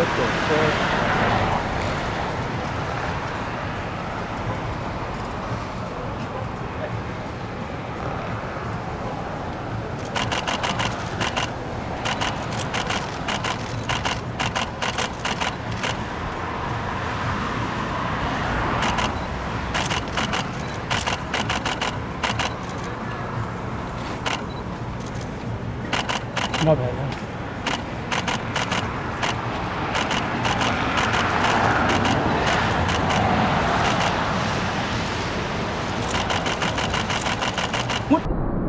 What the fuck? My bad, man. What?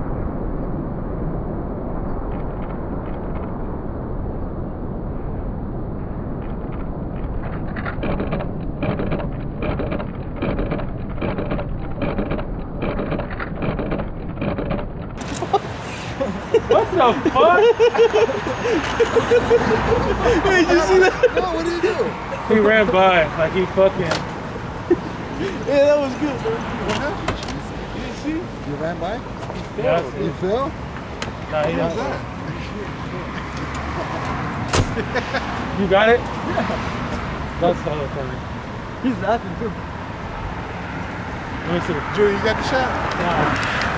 What the fuck? Wait, did you see that? No, what did he do? He ran by like he fucking. Yeah, that was good, bro. What happened? You didn't see? You ran by? Yeah, you fell? Nah, he How's didn't. that? You got it? Yeah. That's hella funny. He's laughing too. Let me see. Jordyn, you got the shot? Nah.